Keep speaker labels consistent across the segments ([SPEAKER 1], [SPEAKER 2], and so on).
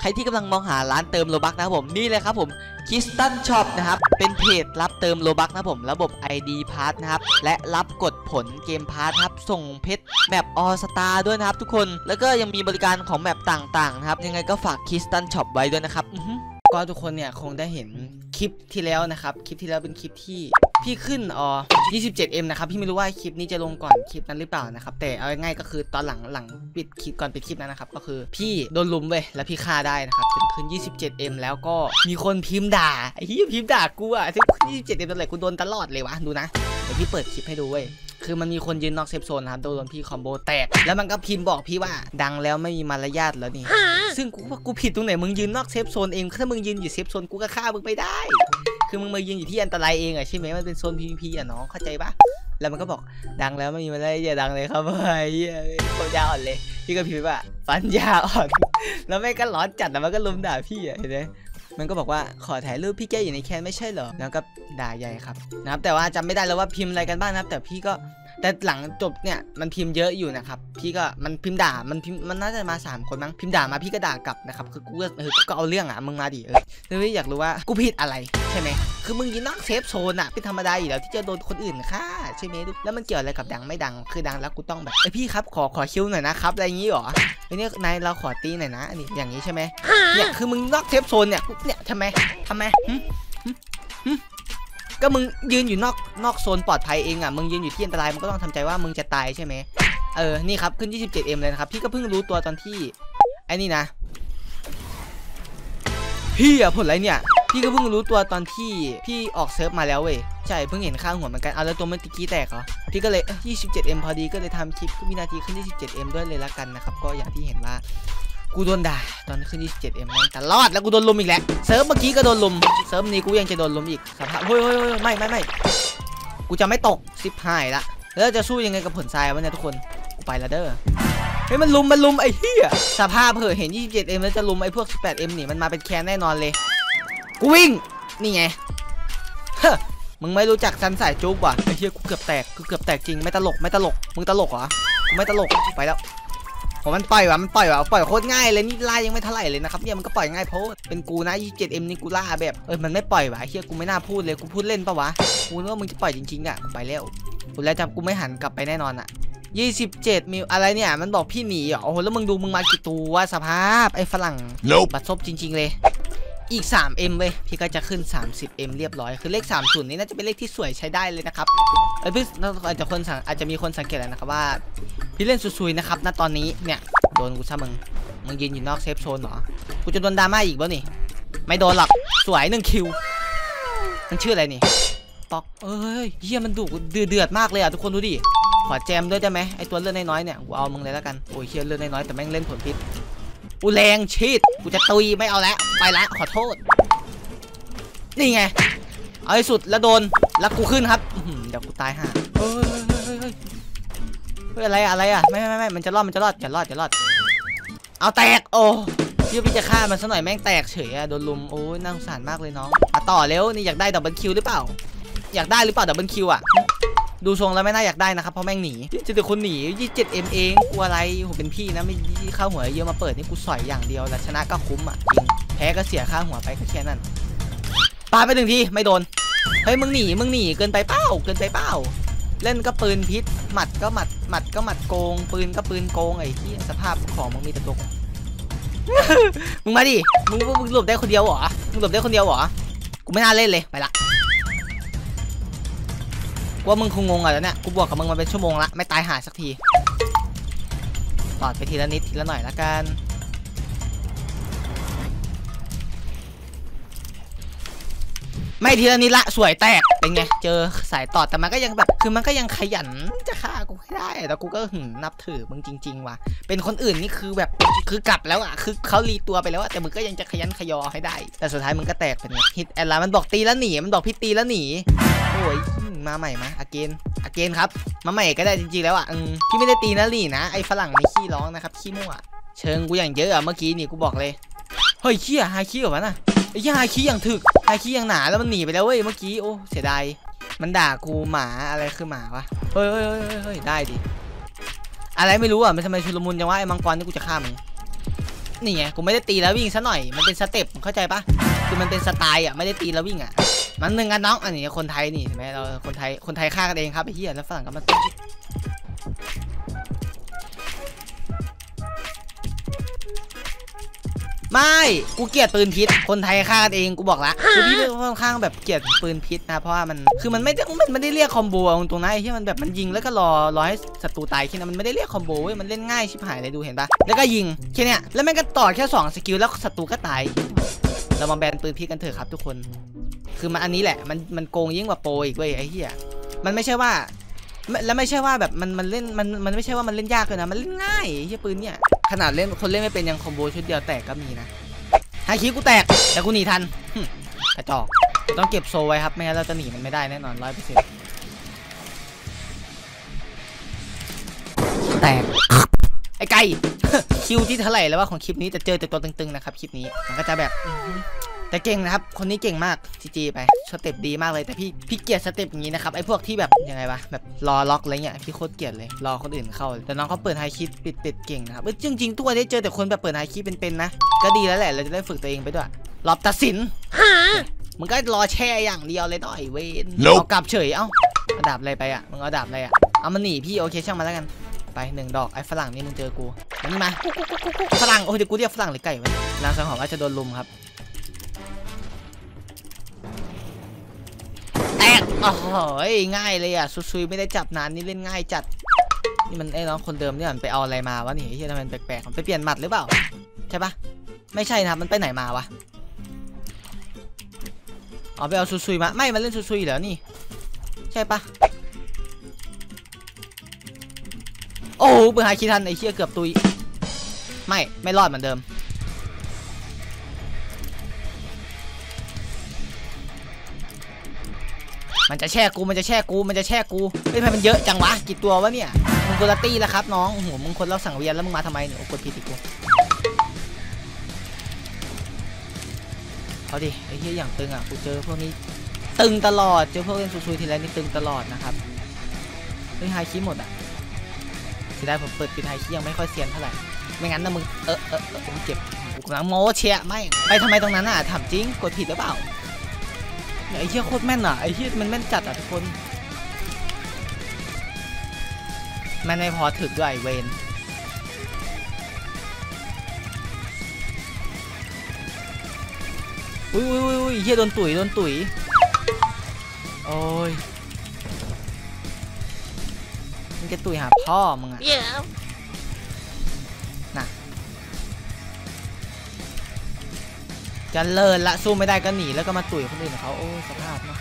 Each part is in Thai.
[SPEAKER 1] รที่กำลังมองหาร้านเติมโลบัคนะครับผมนี่เลยครับผมคิสตันช็อปนะครับเป็นเพจรับเติมโลบัคนะครับผมระบบ ID พาร์ทนะครับและรับกดผลเกมพาร์ทครับส่งเพชรแมปออสตาด้วยนะครับทุกคนแล้วก็ยังมีบริการของแมปต่างๆนะครับยังไงก็ฝากคิสตันช็อปไว้ด้วยนะครับก็ทุกคนเนี่ยคงได้เห็นคลิปที่แล้วนะครับคลิปที่แล้วเป็นคลิปที่พี่ขึ้น27M นะครับพี่ไม่รู้ว่าคลิปนี้จะลงก่อนคลิปนั้นหรือเปล่านะครับแต่เอาง่ายๆก็คือตอนหลังปิดคลิปก่อนปิดคลิปนั้นนะครับก็คือพี่โดนลุมเว้ยแล้วพี่ฆ่าได้นะครับถึงขึ้น27M แล้วก็มีคนพิมพ์ด่าไอ้เหี้ยพิมพ์ด่ากูอะถึง27M ตอนไหนกูโดนตลอดเลยวะดูนะเดี๋ยวพี่เปิดคลิปให้ดูเว้ยคือมันมีคนยืนนอกเซฟโซนนะครับโดนพี่คอมโบแตกแล้วมันก็พิมพ์บอกพี่ว่าดังแล้วไม่มีมารยาทแล้วนี่ซึ่งกูว่ากูผิดตรงไหนมึงยืนนอกเซฟโซนเองถ้ามึงยืนอยู่เซฟโซนกูก็ฆ่ามึงไปได้คือมึงมายืนอยู่ที่อันตรายเองอะใช่ไหมมันเป็นโซน PVP อะน้องเข้าใจปะแล้วมันก็บอกดังแล้วไม่มีมารยาทอย่าดังเลยครับเฮ้ยปัญญาอ่อนเลยพี่ก็พิมพ์ว่าปัญญาอ่อนแล้วแม่ก็ร้อนจัดแล้วมันก็ลุมด่าพี่อะเห็นไหมมันก็บอกว่าขอถ่ายรูปพี่แกอยู่ในแคนไม่ใช่เหรอแล้วก็ด่าใหญ่ครับนะครับแต่ว่าจำไม่ได้แล้วว่าพิมพ์อะไรกันบ้างนะครับแต่พี่ก็แต่หลังจบเนี่ยมันพิมพ์เยอะอยู่นะครับพี่ก็มันพิมพ์ด่ามันน่าจะมา3คนมั้งพิมพ์ด่ามาพี่ก็ด่ากลับนะครับคือกูก็เอาเรื่องอ่ะมึงมาดิเลยอยากรู้ว่ากูผิดอะไรใช่ไหมคือมึงยินนอกเซฟโซนอ่ะเป็นธรรมดาอยู่แล้วที่จะโดนคนอื่นฆ่าใช่ไหมแล้วมันเกี่ยวอะไรกับดังไม่ดังคือดังแล้วกูต้องแบบพี่ครับขอคิวหน่อยนะครับอะไรอย่างงี้หรอเนี่ยนายเราขอตีหน่อยนะนี่อย่างนี้ใช่ไหมเนี่ยคือมึงนอกเซฟโซนเนี่ยทำไมก็มึงยืนอยู่นอกโซนปลอดภัยเองอ่ะมึงยืนอยู่ที่อันตรายมึงก็ต้องทำใจว่ามึงจะตายใช่ไหมนี่ครับขึ้น 27M เลยนะครับพี่ก็เพิ่งรู้ตัวตอนที่ไอ้นี่นะพี่อะผลอะไรเนี่ยพี่ก็เพิ่งรู้ตัวตอนที่พี่ออกเซิร์ฟมาแล้วเว้ยใช่เพิ่งเห็นข้างหัวเหมือนกันเอาแล้วตัวมันตะกี้แตกเหรอพี่ก็เลย27M พอดีก็เลยทำคลิปวินาทีขึ้น 27M ด้วยเลยละกันนะครับก็อย่างที่เห็นว่ากูโดนด่าตอนขึ้น 27M แม่งตลอดแล้วกูโดนลุมอีกแล้วเซิร์ฟเมื่อกี้ก็โดนลุมเซิร์ฟนี้กูยังจะโดนลุมอีกสภาพเฮ้ยไม่กูจะไม่ตกซิปหายละแล้วจะสู้ยังไงกับผลทรายวะเนี่ยทุกคนกูไปละเด้อเฮ้ยมันลุมไอ้เหี้ยสภาพเห็น 27M แล้วจะลุมไอ้พวก 18M นี่มันมาเป็นแคนแน่นอนเลยกูวิ่งนี่ไงมึงไม่รู้จักซันสายจุ๊บว่ะไอ้เหี้ยกูเกือบแตกจริงไม่ตลกมึงตลกเหรอกูไม่ตลกไปแล้วผมมันปล่อยโคตรง่ายเลยนี่ล่ายังไม่เท่าไหร่เลยนะครับเนี่ยมันก็ปล่อยง่ายเพราะเป็นกูนะ 27M นี่กูล่าแบบมันไม่ปล่อยวะเฮียกูไม่น่าพูดเลยกูพูดเล่นปะวะกูนึกว่ามึงจะปล่อยจริงๆอ่ะไปแล้วกูแล้วจำกูไม่หันกลับไปแน่นอนอ่ะ27มิวอะไรเนี่ยมันบอกพี่หนีโอ้โหแล้วมึงดูมึงมากี่ตัวสภาพไอ้ฝรั่งบัดซบจริงๆเลยอีก 3M เว้ยพี่ก็จะขึ้น 30M เรียบร้อยคือเลข30นี้น่าจะเป็นเลขที่สวยใช้ได้เลยนะครับพี่อาจจะมีคนสังเกตแล้วนะครับว่าพี่เล่นซุยๆนะครับณตอนนี้เนี่ยโดนกูซะมึงยืนอยู่นอกเซฟโซนเหรอกูจะโดนดราม่าอีกป่ะนี่ไม่โดนหรอกสวย1 คิวมันชื่ออะไรนี่ป๊อกเฮียมันดุเดือดมากเลยอ่ะทุกคนดูดิขอแจมด้วยได้ไหมไอตัวเลือดน้อยๆเนี่ยกูเอามึงเลยแล้วกันโอ้ยเฮียเลือดน้อยๆแต่แม่งเล่นผลพิษกูแรงชีดกูจะตุยไม่เอาแล้วไปละขอโทษนี่ไงเอาให้สุดแล้วโดนแล้วกูขึ้นครับเดี๋ยวกูตายห่าอะไรอ่ะไม่มันจะรอดอย่ารอดเอาแตกโอ้พี่จะฆ่ามันซะหน่อยแม่งแตกเฉยอะโดนลุมโอ้ยน่าสงสารมากเลยน้องมาต่อเร็วนี่อยากได้ดับเบิลคิวหรือเปล่าดับเบิลคิวอะดูทรงแล้วไม่น่าอยากได้นะครับเพราะแม่งหนีจะเด็กคนหนี 27M เองกลัวอะไรผมเป็นพี่นะไม่เข้าหัวเยอะมาเปิดนี่กูสอยอย่างเดียวแล้วชนะก็คุ้มอ่ะจริงแพ้ก็เสียค่าหัวไปก็แค่นั้นปาไป1 ทีไม่โดนเฮ้ยมึงหนีเกินไปเป้าเล่นก็ปืนพิษหมัดก็หมัดโกงปืนก็ปืนโกงไอ้ที่สภาพของมึงมีแต่ตัว มึงมาดิมึงหลบได้คนเดียวเหรอกูไม่น่าเล่นเลยไปละว่ามึงคงงงอ่ะแล้วเนี่ยกูบวกกับมึงมาเป็นชั่วโมงละไม่ตายหาสักทีตอดไปทีละนิดทีละหน่อยละกันไม่ทีละนิดละสวยแตกเป็นไงเจอสายตอดแต่มันก็ยังแบบคือมันก็ยังขยันจะฆ่ากูให้ได้แต่กูก็นับถือมึงจริงๆว่ะเป็นคนอื่นนี่คือแบบคือกลับแล้วอ่ะคือเขารีตัวไปแล้วแต่มึงก็ยังจะขยันขยอให้ได้แต่สุดท้ายมึงก็แตกเป็นไงฮิตแอนลามันบอกตีแล้วหนีมันบอกพี่ตีแล้วหนีโอ้ยมาใหม่มาอเกนครับมาใหม่ก็ได้จริงๆแล้วอ่ะพี่ไม่ได้ตีนะหลีนะไอ้ฝรั่งนี่ขี้ร้องนะครับขี้มั่วเชิงกูอย่างเยอะอ่ะเมื่อกี้นี่กูบอกเลยเฮ้ยขี้อะฮาขี้เหรอวะน่ะไอ้ฮาขี้อย่างถึกฮาขี้อย่างหนาแล้วมันหนีไปแล้วเว้ยเมื่อกี้โอ้เสียดายมันด่ากูหมาอะไรคือหมาวะเฮ้ยได้ดิอะไรไม่รู้อ่ะมันทำไมชุลมุนจังวะไอ้มังกรนี่กูจะฆ่ามึงนี่ไงกูไม่ได้ตีแล้ววิ่งซะหน่อยมันเป็นสเต็ปเข้าใจปะคือมันเป็นสไตล์อ่ะไม่ได้ตีแล้ววิ่งอ่ะมันหนึ่งกันน้องอันนี้คนไทยนี่ใช่ไหมเราคนไทยฆ่ากันเองครับไอ้เหี้ยแล้วฝรั่งก็มาตีไม่กูเกลียดปืนพิษคนไทยฆ่ากันเองกูบอกละคือพี่ค่อนข้างแบบเกลียดปืนพิษนะเพราะว่ามันคือมันไม่ได้เรียกคอมโบตรงนั้นไอ้ที่มันแบบมันยิงแล้วก็รอให้ศัตรูตายแค่นั้นมันไม่ได้เรียกคอมโบเว้ยมันเล่นง่ายชิบหายเลยดูเห็นปะแล้วก็ยิงแค่เนี้ยแล้วมันก็ต่อแค่2สกิลแล้วศัตรูก็ตายเรามาแบนปืนพิษกันเถอะครับทุกคนคือมันอันนี้แหละมันโกงยิ่งกว่าโปรอีกเว้ยไอ้เหี้ยมันไม่ใช่ว่าแล้วไม่ใช่ว่าแบบมันเล่นมันไม่ใช่ว่ามันเล่นยากเลยนะมันเล่นง่ายไอ้เหี้ยปืนเนี่ยขนาดเล่นคนเล่นไม่เป็นยังคอมโบชุดเดียวแตกก็มีนะไฮคิกูแตกแต่กูหนีทันกระจอกต้องเก็บโซไว้ครับไม่งั้นเราจะหนีมันไม่ได้แน่นอน100%แตกไอ้ไก่ คิวที่เท่าไหร่แล้วว่าของคลิปนี้จะเจอแต่ตัวตึงๆนะครับคลิปนี้มันก็จะแบบแต่เก่งนะครับคนนี้เก่งมากจีไปสเต็ปดีมากเลยแต่พี่เกลียดสเต็ปอย่างนี้นะครับไอ้พวกที่แบบยังไงวะแบบรอล็อกอะไรเงี้ยพี่โคตรเกลียดเลยรอคนอื่นเข้าแต่น้องเขาเปิดไฮคิดปิดเก่งนะครับจริงๆตัวได้เจอแต่คนแบบเปิดไฮคิดเป็นๆนะก็ดีแล้วแหละเราจะได้ฝึกตัวเองไปด้วยรอบตัดสินมึงก็รอแช่อย่างเดียวเลยต่อยเวนเอากลับเฉยเอ้าเอาดาบอะไรไปอ่ะมึงเอาดาบอะไรอ่ะเอามันหนีพี่โอเคช่างมาแล้วกันไป1 ดอกไอ้ฝรั่งนี่มึงเจอกูอันนี้มาฝรั่งโอ้ยเดี๋ยวกูเรียกฝรั่งหรือไก่วะนางสังหรณ์ว่าจะโดนลุมครับแตกโอ้โหง่ายเลยอ่ะซุยไม่ได้จับนานนี่เล่นง่ายจัดนี่มันไอ้น้องคนเดิมเนี่ยมันไปเอาอะไรมาวะนี่ที่ทำมันแปลกๆมันไปเปลี่ยนหมัดหรือเปล่าใช่ปะไม่ใช่นะครับมันไปไหนมาวะอ๋อไปเอาซุยมาไม่มันเล่นซุยแล้วนี่ใช่ปะโอ้โหเปิดหาคิดทันไอ้เชี่ยเกือบตุยไม่รอดเหมือนเดิมมันจะแช่กูเฮ้ยทำไมมันเยอะจังวะกี่ตัววะเนี่ยมึงกูละตี้แล้วครับน้องโอ้โหมึงคนเราสั่งเวียนแล้วมึงมาทำไมเนี่ยกดผิดอีกกูเอาดิไอ้เหี้ยอย่างตึงอ่ะกูเจอพวกนี้ตึงตลอดเจอพวกเล่นซุยทีไรนี่ตึงตลอดนะครับเฮ้ยไฮคิหมดอ่ะเสียดายผมเปิดปิดไฮคิยังไม่ค่อยเซียนเท่าไหร่ไม่งั้นนะมึงผมเจ็บกูกำลังโม้เชียไม่ไปทำไมตรงนั้นอ่ะถามจริงกดผิดหรือเปล่าไอ้เหี้ยโคตรแม่นอ่ะไอ้เหี้ยมันแม่นจัดอ่ะทุกคนแม่นไม่พอถึกด้วยเวนอุ้ยเหี้ยโดนตุ๋ยโอ้ยมึงจะตุ๋ยหาพ่อมึงอ่ะน่ะจะเลิศละสู้ไม่ได้ก็หนีแล้วก็มาตุ๋ยคนอื่นเขาโอ้สภาพเนาะ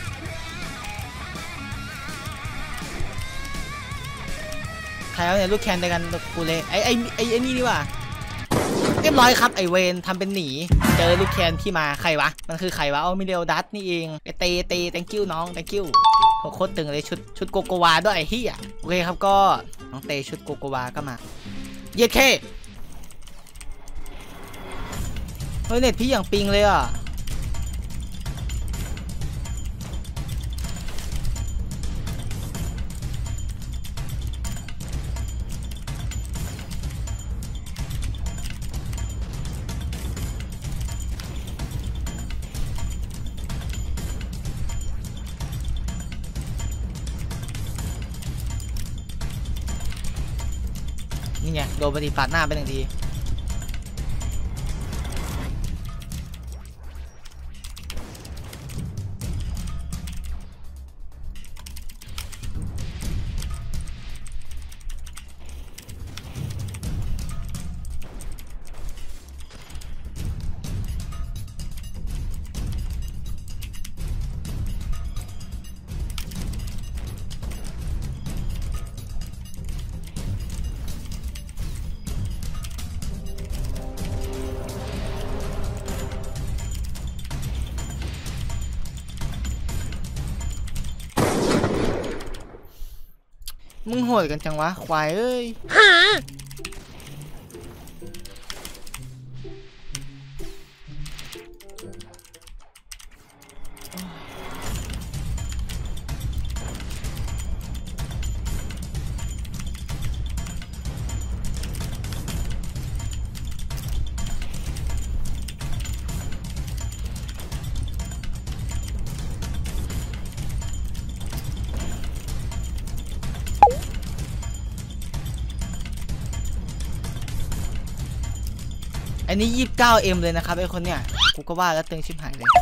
[SPEAKER 1] ใครเอาเนี่ยลูกแคนในกันกูเลยไอ้นี่ดีกว่าเรียบร้อยครับไอเวนทำเป็นหนีเจอลูกแคนที่มาใครวะมันคือใครวะเอามิเดลดัตนี่เองไอเต thank you น้อง thank you โคตรตึงเลยชุดโกโกวาด้วยไอ้เหี้ยโอเคครับก็น้องเตชุดโกโกวาก็มาเย็ดเคเฮ้ยเน็ตพี่อย่างปิงเลยอ่ะนี่ไงโดนปฏิปัดหน้าไป1 ทีมึงโหดกันจังวะควายเอ้ยอันนี้ 29M เลยนะครับไอ้คนเนี้ยกูก็ว่าแล้วตึงชิบหายเลย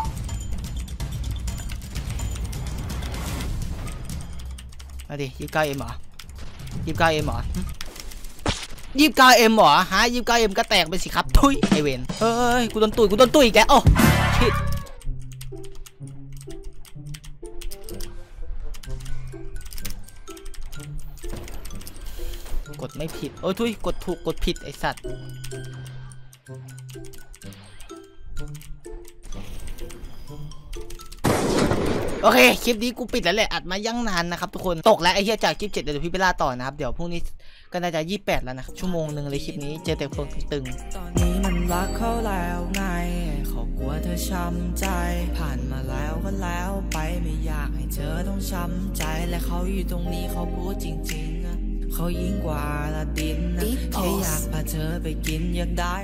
[SPEAKER 1] มาดิ 29M เหรอ 29M เหรอ 29M เหรอฮะ 29M ก็แตกไปสิครับทุยไอเวนเฮ้ยกูโดนตุยอีกแล้วโอ้ชิดกดไม่ผิดโอ้ยทุยกดถูกกดผิดไอสัตว์โอเคคลิปนี้กูปิดแล้วแหละอัดมายั่งนานนะครับทุกคนตกแล้วไอ้เหี้ยจากคลิป7เดี๋ยวพี่ไปล่าต่อนะครับเดี๋ยวพรุ่งนี้ก็น่าจะ28แล้วนะชั่วโมงนึงเลยคลิปนี้เจอแต่พวกตึงตอนนี้มันรักเขาแล้วไงเขากลัวเธอช้ำใจผ่านมาแล้วก็แล้วไปไม่อยากให้เธอต้องช้ำใจและเขาอยู่ตรงนี้เขาพูดจริงๆเขายิ่งกว่าละดินนะแค่อยากพาเธอไปกินอยากได้